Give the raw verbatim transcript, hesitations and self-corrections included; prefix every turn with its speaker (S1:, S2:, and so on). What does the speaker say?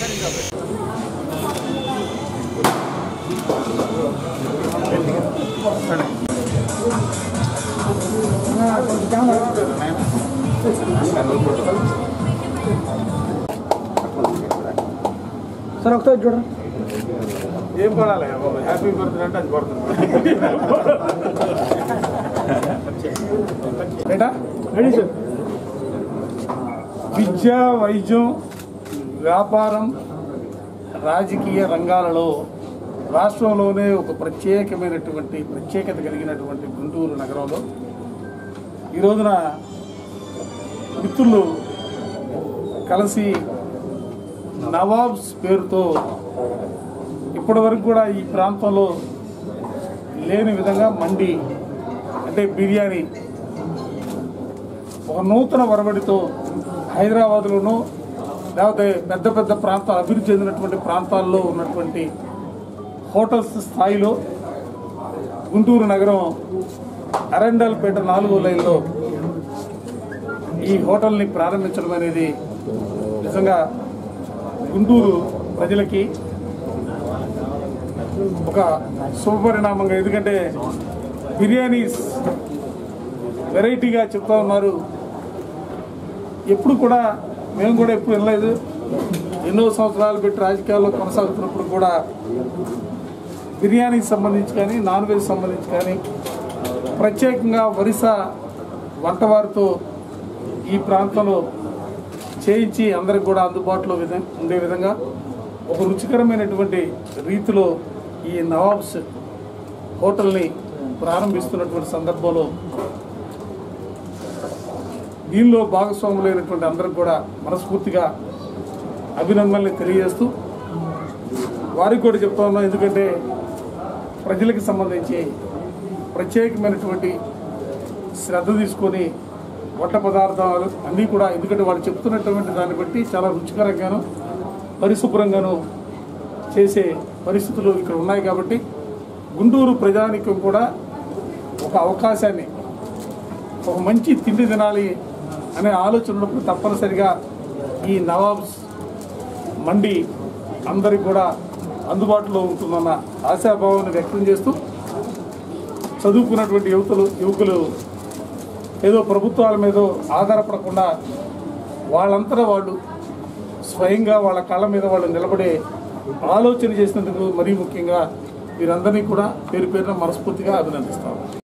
S1: Sir ఒకసారి చూడండి
S2: ఏం పడాలి హ్యాపీ బర్త్డే అంటే అది పడుతుంది ఏటా రెడీ సార్ విద్య వైద్యం వ్యాపారం రాజకీయ రంగాలలో రాష్ట్రంలోనే ఒక ప్రత్యేకమైనటువంటి ప్రత్యేకత కలిగినటువంటి గుంటూరు నగరంలో ఈ రోజున మిత్రులు కలిసి నవాబ్స్ పేరుతో ఇప్పటి వరకు కూడా ఈ ప్రాంతంలో లేని విధంగా మండి అంటే బిర్యానీ ఒక నూతన వరవడితో హైదరాబాద్లోనూ లేకపోతే పెద్ద పెద్ద ప్రాంతాలు అభివృద్ధి చెందినటువంటి ప్రాంతాల్లో ఉన్నటువంటి హోటల్స్ స్థాయిలో గుంటూరు నగరం అరండల్పేట నాలుగో లైన్లో ఈ హోటల్ని ప్రారంభించడం అనేది నిజంగా గుంటూరు ప్రజలకి ఒక శుభపరిణామంగా, ఎందుకంటే బిర్యానీస్ వెరైటీగా చెప్తా ఉన్నారు. ఎప్పుడు కూడా మేము కూడా ఎప్పుడు వినలేదు. ఎన్నో సంవత్సరాలు పెట్టి రాజకీయాల్లో కొనసాగుతున్నప్పుడు కూడా బిర్యానీకి సంబంధించి కానీ నాన్ వెజ్ సంబంధించి కానీ ప్రత్యేకంగా వరిస వంటవారితో ఈ ప్రాంతంలో చేయించి అందరికి కూడా అందుబాటులో ఉండే విధంగా ఒక రుచికరమైనటువంటి రీతిలో ఈ నవాబ్స్ హోటల్ని ప్రారంభిస్తున్నటువంటి సందర్భంలో దీనిలో భాగస్వాములైనటువంటి అందరికి కూడా మనస్ఫూర్తిగా అభినందనలు తెలియజేస్తూ వారికి కూడా చెప్తా ఉన్నాం. ఎందుకంటే ప్రజలకు సంబంధించి ప్రత్యేకమైనటువంటి శ్రద్ధ తీసుకొని వంట పదార్థాలు అన్నీ కూడా, ఎందుకంటే వాళ్ళు చెప్తున్నటువంటి దాన్ని బట్టి చాలా రుచికరంగాను పరిశుభ్రంగాను చేసే పరిస్థితులు ఇక్కడ ఉన్నాయి. కాబట్టి గుంటూరు ప్రజానికం కూడా ఒక అవకాశాన్ని, ఒక మంచి తిండి తినాలి అనే ఆలోచన ఉన్నప్పుడు తప్పనిసరిగా ఈ నవాబ్స్ మండి అందరికి కూడా అందుబాటులో ఉంటుందన్న ఆశాభావాన్ని వ్యక్తం చేస్తూ చదువుకున్నటువంటి యువతులు యువకులు ఏదో ప్రభుత్వాల మీద ఆధారపడకుండా వాళ్ళంతా వాళ్ళు స్వయంగా వాళ్ళ కాళ్ళ మీద వాళ్ళు నిలబడే ఆలోచన చేసినందుకు మరీ ముఖ్యంగా వీరందరినీ కూడా పేరు పేరున మనస్ఫూర్తిగా అభినందిస్తాము.